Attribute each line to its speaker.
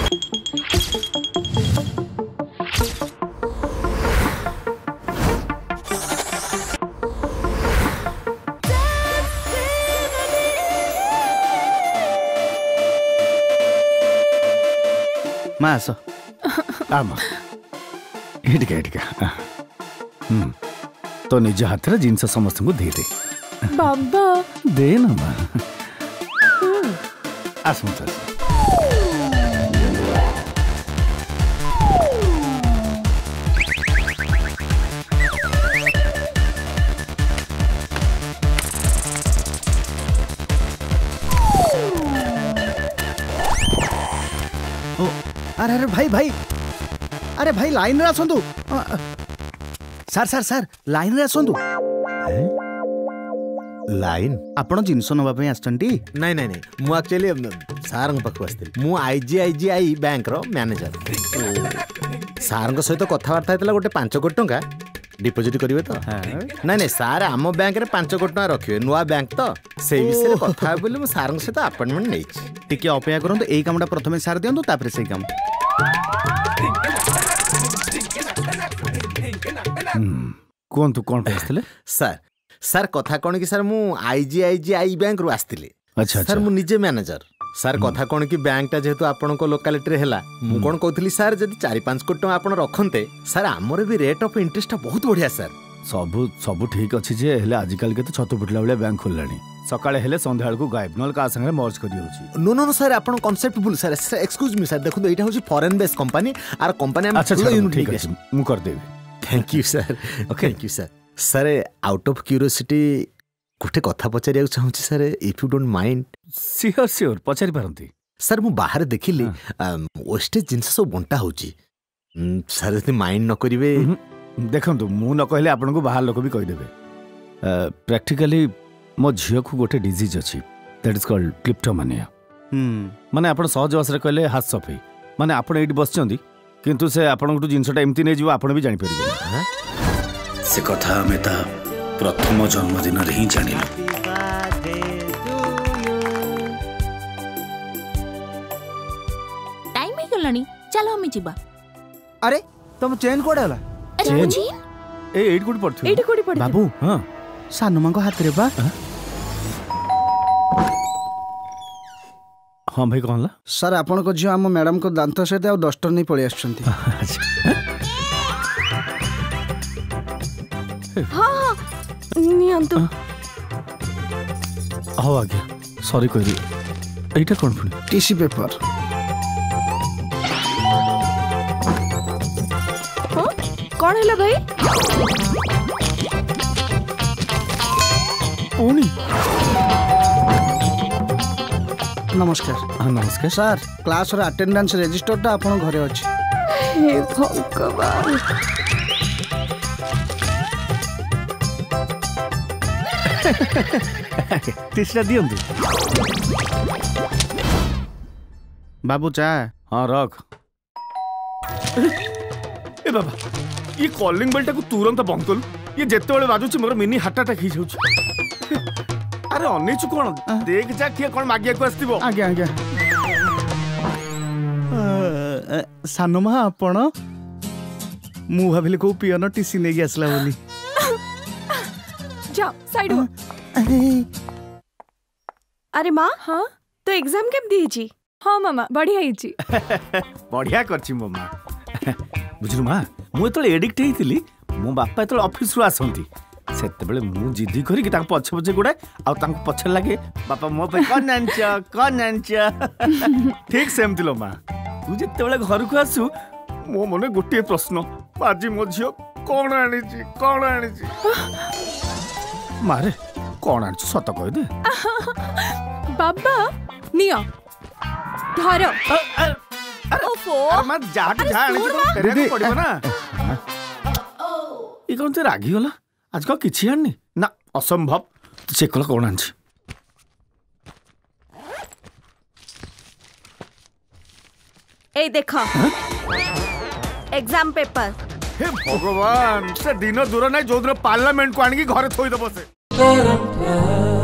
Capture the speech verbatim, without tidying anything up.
Speaker 1: माँ आस आम Etica Etica हम्म तो निज हाथ रे जिनस समस्त को दे दे
Speaker 2: बाबा
Speaker 1: दे ना माँ आस मत
Speaker 3: अरे अरे भाई भाई अरे भाई लाइन रे आसंतु सर सर सर लाइन रे आसंतु
Speaker 4: लाइन
Speaker 3: आपण जिनस नबा पे आछंती
Speaker 4: नहीं नहीं नहीं मु एक्चुअली सार पाखु आसती मु आईजीआईजीआई बैंक रो मैनेजर सार सहित कथबार्ता होता गोटे पांच कोटी टंका डिपोजिट करेंगे तो नहीं नहीं सार आम बैंक रे पांच कोटी टंका रखिए नुआ बैंक तो से विषय में कथा बोले मु सार सहित अपॉइंटमेंट नहीं
Speaker 3: टिके अपेक्षा करंतु एई कामटा प्रथमे सार दियंतु तापर सेई काम
Speaker 1: कोंतु कोन पस्थिले
Speaker 4: सर सर कथा कोन कि सर मु आईजीआईजीआई बैंक रो आस्तिले
Speaker 1: अच्छा
Speaker 4: सर मु निजे मैनेजर सर कथा कोन कि बैंक टा जेहेतु आपन को लोकालिटी रे हैला मु कोन कहतली सर जदी चार पांच कोटी टका आपन रखनते सर हमर भी रेट ऑफ इंटरेस्ट बहुत बढ़िया सर
Speaker 1: सब सब ठीक अछि जे हेले आजिकल के तो छतो फुटला बेले बैंक खोललानी सकाळे हेले संध्याळ को गायब नल का संगे मर्ज करी होची
Speaker 4: नो नो नो सर आपन कांसेप्ट भूल सर एक्सक्यूज मी सर देखो एटा होची फॉरेन बेस कंपनी आर कंपनी हम
Speaker 1: अच्छा ठीक अछि मु कर देबी
Speaker 4: thank you sir okay thank you sir sir out of curiosity गोटे कथा पचारिया चाहूँ sir if you don't mind
Speaker 1: sure sure पचारि पारंती
Speaker 4: सर मु बाहर देखिली वेस्टेज जिनस सब बंटा होची सर यदि माइंड न करिवे
Speaker 1: देखंतु मु न कहले आपन को बाहर लोक भी कहि देबे प्रैक्टिकली मो झियो को गोटे डिजीज अछि दैट इज कॉल्ड क्लिप्टोमानिया माने आपन सहज भाषा कहले हाथ सफाई माने आपन एठी बसचंदी किंतु से आपन को जिनसटा एम्ति नै जीव आपन भी जानि परिबे
Speaker 5: से कथा हमें ता प्रथम जन्मदिन रे ही जानिलु
Speaker 2: टाइम ही गलानी चलो हम जीवा
Speaker 3: अरे तुम चेन कोड होला
Speaker 2: चेन
Speaker 1: ए एट कोड पड़थु
Speaker 2: एट कोड पड़
Speaker 3: बाबू
Speaker 1: हां
Speaker 3: सानुमा को हाथ रे बा
Speaker 1: हां भाई कहला
Speaker 3: सर आपन को जियो हम मैडम को दांत सहित आ डस्टर नहीं पड़ी आछंती
Speaker 2: हां नियंतु
Speaker 1: हो आ गया सॉरी कहि एटा कोन फुनी
Speaker 3: टिश्यू पेपर
Speaker 2: हां कोन हैला भाई
Speaker 1: ओनी
Speaker 3: नमस्कार
Speaker 1: हाँ नमस्कार
Speaker 3: सर क्लास रो अटेंडेंस रजिस्टर टा आपन घरे अछि
Speaker 2: हे भगवान
Speaker 1: तीसरा दियंतु
Speaker 3: बाबू चा
Speaker 1: हाँ रख ए बाबा ये कॉलिंग बेल टाको तुरंत बंद कर ये जेते बेले बाजुची मोर मिनी हार्ट अटैक ही जाउची अरे अनेचु कोन देख जा किए कोन मागिया को आस्तिबो
Speaker 3: आगे आगे सानुमा आपण मु भाबिले को पियानो टीसी नेगी आसला बोली
Speaker 2: जा साइड हो अरे माँ हाँ तो एग्जाम केब दीची हाँ मामा बढ़िया हिची
Speaker 1: बढ़िया करची मो माँ बुझलु माँ मु एतले एडिक्ट हेतिली मो बापा एतले ऑफिस रु आसंती सेते बेले मु जिद्दी करी कि तांको पछे पछे गुडा आ तांको पछे लागे बापा मो पे कोन आनछ कोन आनछ ठीक सेम दिलो माँ तू जेते बेले घर को आसु मो मने गोटे प्रश्न आजी मो झियो कोन आनिची कोन आनिची मारे कोन आनिछ सत कह दे
Speaker 2: बाबा नियो धरो
Speaker 1: ओफो अरे जा जा आनिछ तो तेरे को पड़िबो ना ई कोन ते रागी होला आज का किछि आनी ना असंभव चेक कला कोन आनिछ
Speaker 2: ए देखो एग्जाम पेपर
Speaker 1: हे भगवान से दिन दूर नहीं जो दिन पार्लियामेंट को आनी घरे थोई दबो से